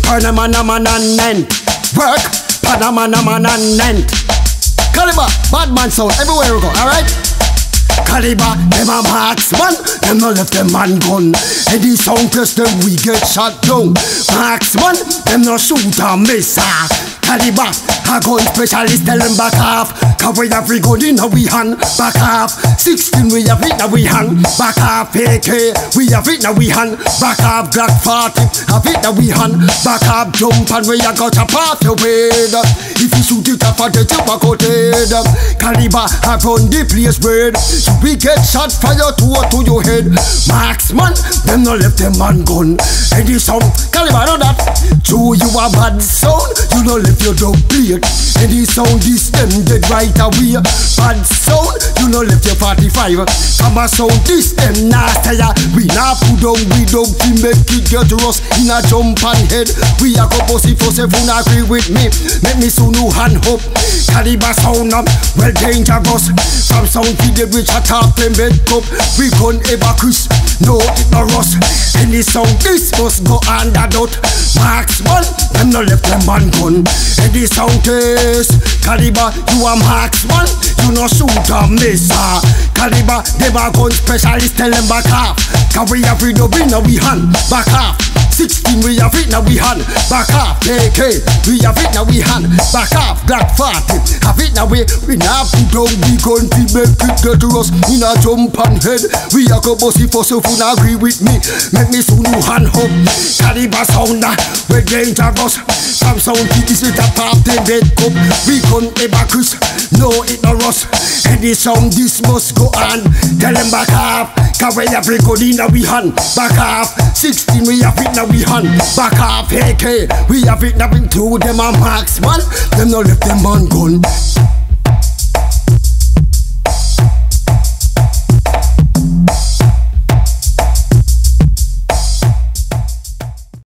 Panama and work, Panama and Caliber, bad man sound everywhere we go, alright? Caliber, them a marksman, them no left them man gun. Any sound test them we get shot down. Marksman, them no shoot and miss. Caliber, a gun specialist, tell them back off. Cause we have gun in we hand, back off. 16 we have it now we hand, back off. AK, we have it now we hand, back off. Glock 40, have it now we hand, back off. Jump and we a got a path your way. If you shoot it off, the jump a got head. Caliber, a gun the place red. We get shot fire to your head. Marksman, them no left them man gun. Any sound, Caliber know that. True you a bad sound, you no left your dog plate. Any sound this them dead right away. Bad sound, you no left your 45. Come a sound this them nasty. We not put down, we don't make it get rust in a jump and head. We a go pussy for seven, agree with me. Make me soon new hand up. Caliber sound up, well dangerous. From sound to the bridge at top them bed cup. We gun ever Chris, no it no rust. Any sound this must go under dot. Marksman, them no left them man gun. Any sound test, Caliber, you a marksman, you no shoot or miss. Caliber, them a gun specialist, tell them back off. Cause we have it up in we hand, back off. 16 we have it now we hand, back off. AK, we have it now we hand, back off. Glock 40, have it now we not put down the gun to make it get to us in a jump and head. We a go bossy for so full agree with me. Make me soon new hand up. Caliber sound we dangerous. From sound to this with a top them bed cup. We gun ever Chris, no it no rust. Any sound this must go on. Tell them back off. Cause we have it good in we hand, back off. 16 we have it now we hand, back off. AK, we have it now into them a marksman. Them no left them man gun.